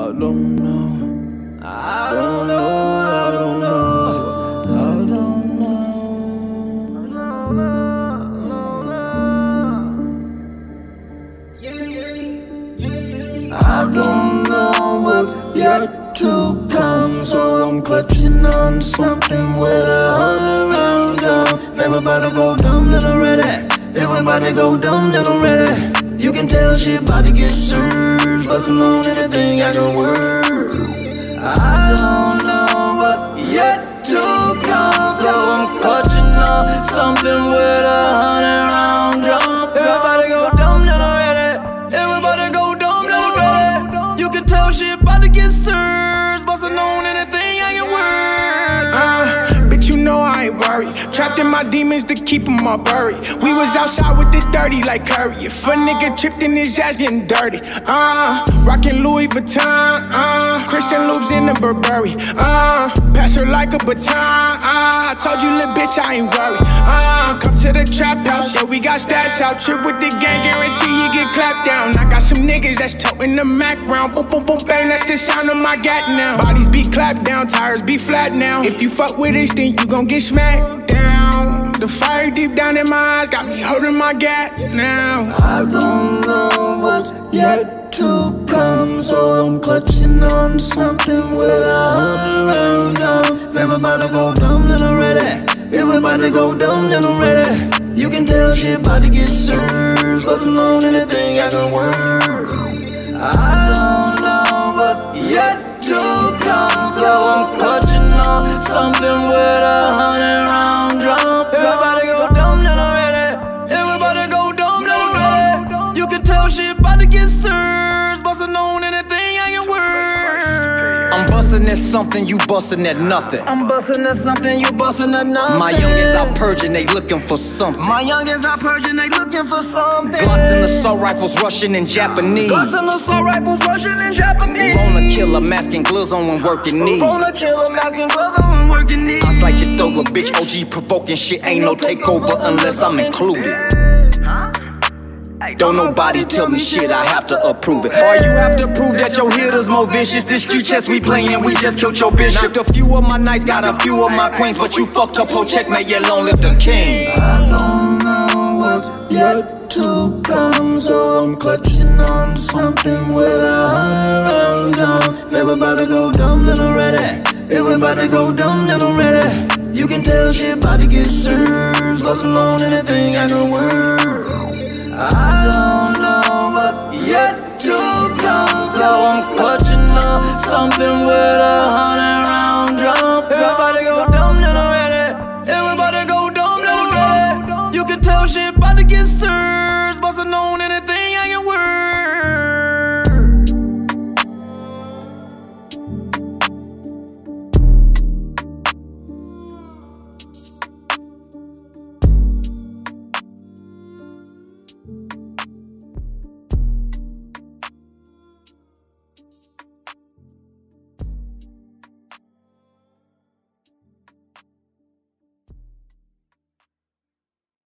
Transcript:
don't know. I don't know. I don't know. I don't know. No, no, no, no. I don't know what's yet to come, so I'm clutching on something with 100 rounds down. Everybody go dumb, little ready. Everybody go dumb, little ready. You can tell she about to get served, bustin' on anything I can work. I don't know what's yet to come, so I'm clutching on something with 100 round drum. Everybody go dumb, little ready. Everybody go dumb, little ready. You can tell she about to get served, bustin' on anything I can work. Bitch, you know I ain't worried. Trapped in my demons to keep them all buried. We was outside with this dirty like Curry. If a nigga tripped in his ass getting dirty. Rockin' Louis Vuitton. Christian loops in the Burberry. Pass her like a baton. I told you, little bitch, I ain't worried. Come to the trap house, yeah, we got stash out. Trip with the gang, guarantee you get clapped down. I got some niggas that's toting the Mac round. Boom, boom, boom, bang, that's the sound of my gat now. Bodies be clapped down, tires be flat now. If you fuck with this, then you gon' get smacked down. The fire deep down in my eyes got me holding my gat now. I don't know what's yet to come, so I'm clutching on something with 100 round down. Everybody go dumb, little ready. Everybody go dumb, little ready. You can tell she about to get served, bustin' on anything I can work. I don't know what's yet to come, so I'm clutching on something with 100 round drum. Everybody go dumb, little ready. Everybody go dumb, little ready. You can tell she about to get served, bustin' on anything I can work. I'm bustin' at something, you bustin' at nothing. I'm bustin' at something, you bustin' at nothing. My youngins out purging, they looking for something. My youngins out purging, they looking for something. Glocks and assault rifles rushing in Japanese. Glocks and assault rifles rushing in Japanese. Wanna kill a masking gloves on when working knees. Wanna kill a masking gloves on when working knees. I slice your throat, a bitch, OG provoking shit. Ain't no takeover unless I'm included. Don't nobody tell me shit, I have to approve it. Or you have to prove that your hitters more vicious. This street chess we playin', we just killed your bitch. Knocked a few of my knights, got a few of my queens, but you fucked up, whole checkmate, yeah, long live the king. I don't know what's yet to come, so I'm clutching on something with 100 round down. Everybody go dumb, little ready. Everybody go dumb, little ready. You can tell she about to get served, bustin' on anything I can work. I don't know what's yet to come, so I'm clutching on something with 100 round drum. Everybody go dumb, little ready. Everybody go dumb, little ready. You can tell she about to get served.